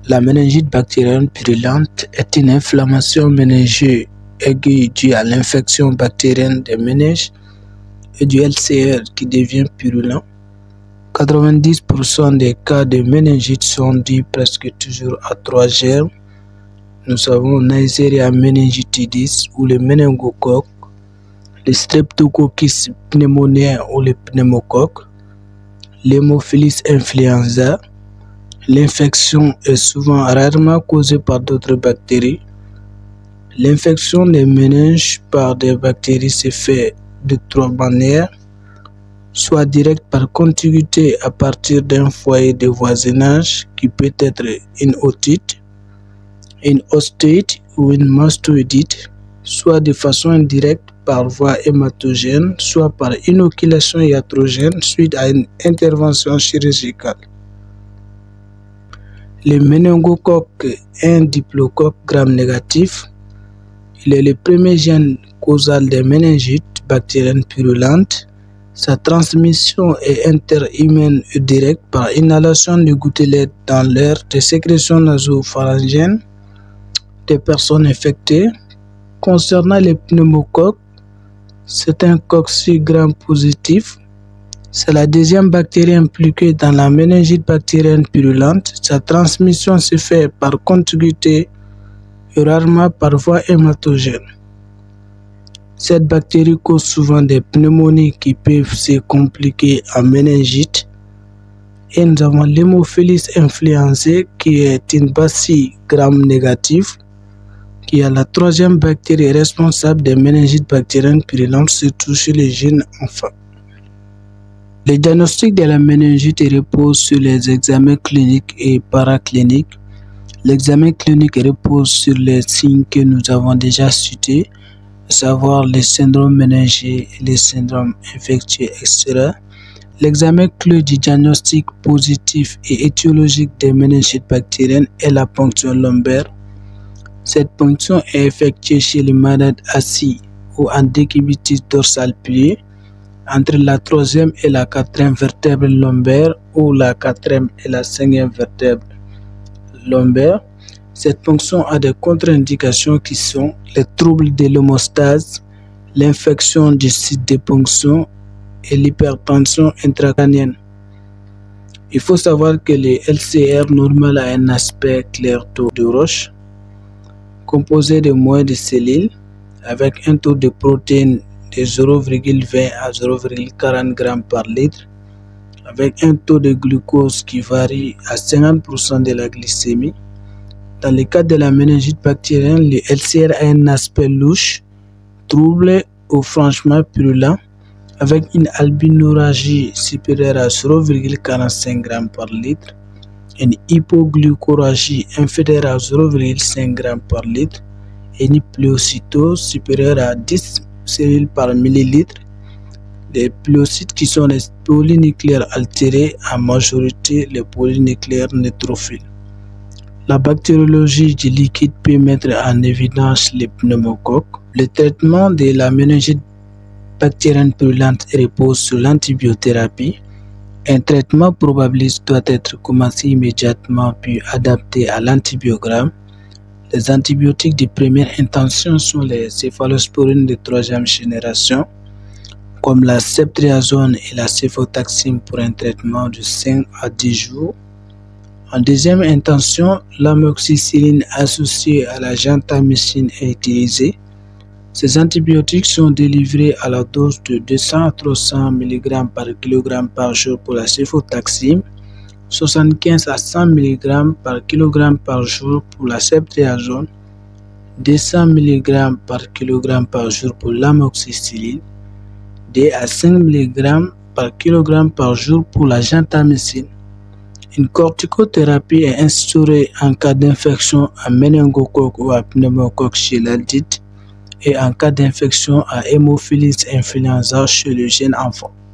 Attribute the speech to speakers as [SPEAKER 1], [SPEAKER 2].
[SPEAKER 1] La méningite bactérienne purulente est une inflammation méningeuse aiguë due à l'infection bactérienne des méninges et du LCR qui devient purulent. 90% des cas de méningite sont dus presque toujours à 3 germes. Nous avons Neisseria meningitidis ou le méningocoque, le Streptococcus pneumoniae ou le pneumocoque, l'Haemophilus influenza. L'infection est souvent rarement causée par d'autres bactéries. L'infection des méninges par des bactéries se fait de 3 manières, soit direct par contiguïté à partir d'un foyer de voisinage qui peut être une otite, une ostéite ou une mastoïdite, soit de façon indirecte par voie hématogène, soit par inoculation iatrogène suite à une intervention chirurgicale. Le méningocoque est un diplocoque gram-négatif. Il est le premier gène causal des méningites bactériennes purulentes. Sa transmission est interhumaine et directe par inhalation de gouttelettes dans l'air des sécrétions nasopharyngènes des personnes infectées. Concernant les pneumocoques, c'est un cocci gram-positif. C'est la deuxième bactérie impliquée dans la méningite bactérienne purulente. Sa transmission se fait par contiguïté et rarement par voie hématogène. Cette bactérie cause souvent des pneumonies qui peuvent se compliquer en méningite. Et nous avons l'Haemophilus influenzae qui est une bacille gram-négative qui est la troisième bactérie responsable des méningites bactériennes purulentes, surtout chez les jeunes enfants. Le diagnostic de la méningite repose sur les examens cliniques et paracliniques. L'examen clinique repose sur les signes que nous avons déjà cités, à savoir les syndromes méningés, les syndromes infectieux, etc. L'examen clé du diagnostic positif et étiologique des méningites bactériennes est la ponction lombaire. Cette ponction est effectuée chez les malades assis ou en décubitus dorsal plié, entre la 3e et la 4e vertèbre lombaire ou la 4e et la 5e vertèbre lombaire. Cette ponction a des contre-indications qui sont les troubles de l'hémostase, l'infection du site de ponction et l'hypertension intracrânienne. Il faut savoir que le LCR normal a un aspect clair taux de roche, composé de moins de cellules, avec un taux de protéines de 0,20 à 0,40 g par litre, avec un taux de glucose qui varie à 50% de la glycémie. Dans le cas de la méningite bactérienne, le LCR a un aspect louche, troublé ou franchement purulent, avec une albinorragie supérieure à 0,45 g par litre, une hypoglucorragie inférieure à 0,5 g par litre et une pléocytose supérieure à 10 cellules par millilitre. Les pléocytes qui sont les polynucléaires altérés, en majorité les polynucléaires neutrophiles. La bactériologie du liquide peut mettre en évidence les pneumocoques. Le traitement de la méningite bactérienne purulente repose sur l'antibiothérapie. Un traitement probabiliste doit être commencé immédiatement puis adapté à l'antibiogramme. Les antibiotiques de première intention sont les céphalosporines de 3e génération, comme la ceftriaxone et la céfotaxime pour un traitement de 5 à 10 jours. En deuxième intention, l'amoxicilline associée à la gentamicine est utilisée. Ces antibiotiques sont délivrés à la dose de 200 à 300 mg par kg par jour pour la céfotaxime, 75 à 100 mg par kg par jour pour la ceftriaxone, 200 mg par kg par jour pour l'amoxicilline, 2 à 5 mg par kg par jour pour la gentamicine. Une corticothérapie est instaurée en cas d'infection à méningocoque ou à pneumocoque chez l'adulte et en cas d'infection à Haemophilus influenza chez le jeune enfant.